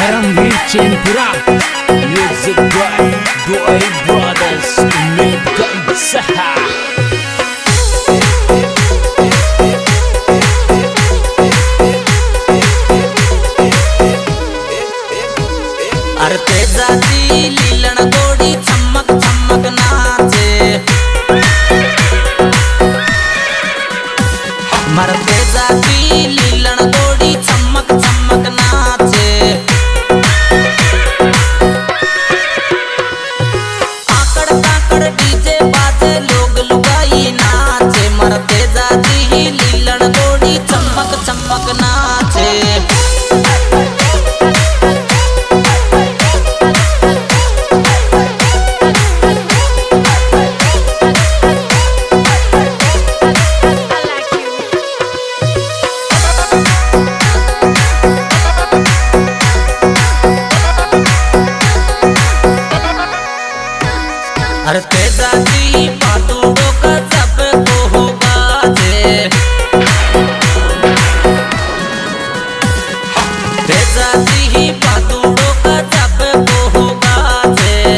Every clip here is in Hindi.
Dharmveer Chainpura music by Doi brothers Ummedganj सहा। अरे तेजाची लीलन गोडी चमक चमक नाचे, मर तेजाची लीलन गोडी चमक चमक नाचे। आकड़ ताकड़ डीजे बाजे लोग लुगाई नाचे, मर तेजाची लीलन गोडी चमक चमक नाचे। अरे तेजाची पातुड़ो का जब को होगा जे, तेजाची पातुड़ो का जब को होगा जे।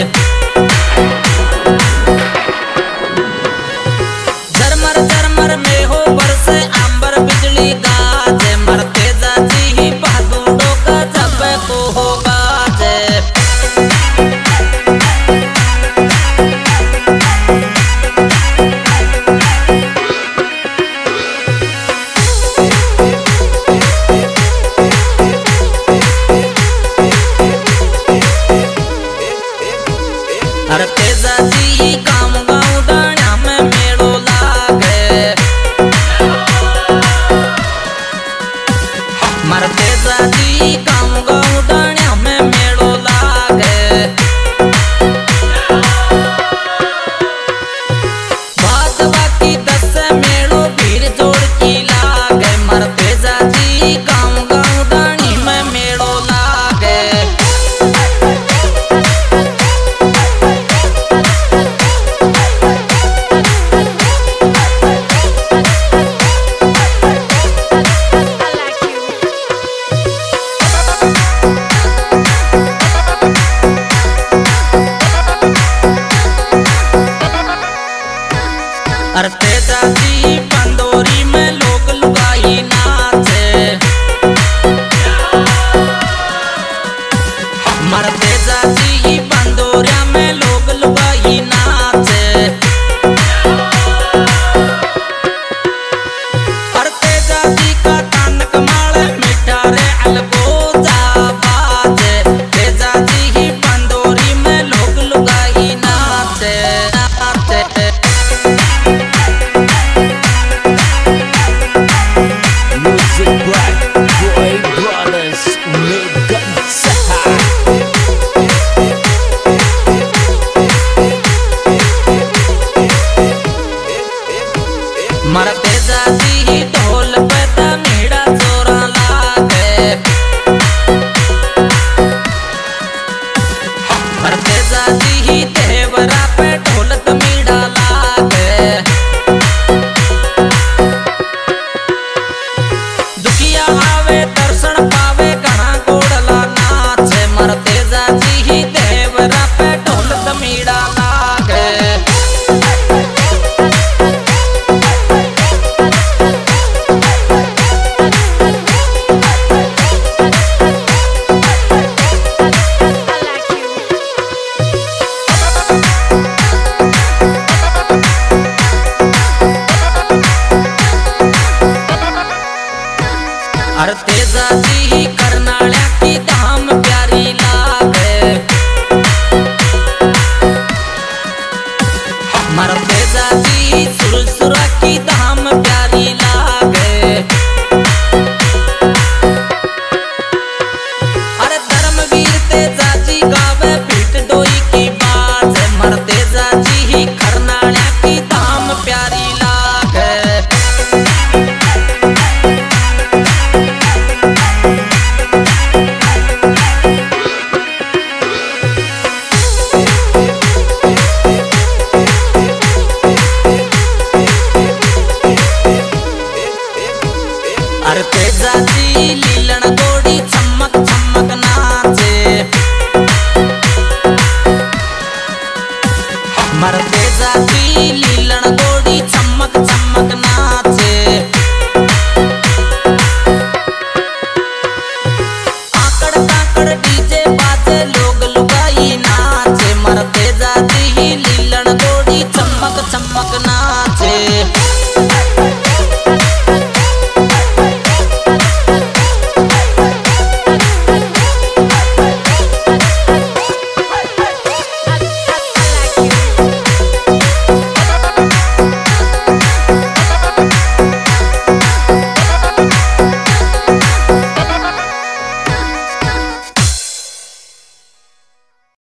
झरमर झरमर में हो बरसे अंबर बिजली गाजे, मर तेजाची पातुड़ो का जब को होगा जे। अरे तेजाची काम गाँव डाण्या में मेड़ो लागे, मर तेजाची काम गाँव डाण्या में मेड़ो लागे। बात बाकी 10 मेड़ो भीड़ जोड़ की लागे, मर तेजाची काम गाँव डाणी में मेड़ो लागे। अरे तेजाची पंडोरी में लोग लुगाई नाचे, मर तेजाची पंडोरिया में लोग लुगाई नाचे। अरे तेजाची का तान कमाल मिठा रे अलगोजा बाजे, तेजाची पंडोरी में लोग लुगाई नाचे नाचे। Music by Doi brothers Ummedganj सहा। मर तेजाची ढोल पे तमीड़ा जोरा लागे, मर तेजाची तेवरा पे ढोल तमीड़ा लागे। दुखिया आवे दर्शन पावे घना गोड़ला नाचे, मर तेजाची तेवरा पे ढोल तमीड़ा लागे। अरे तेजाची करनाळ्या की धाम प्यारी लागे, मर तेजाची सुरसुरा की धाम प्यारी लागे। अरे धर्मवीर तेजाची गावे पीठ डोई की बात, मर तेजाची करनाळ्या की धाम प्यारी लागे। अरे तेजाची लीलन गोडी चमक चमक नाचे, चमक चमक नाचे।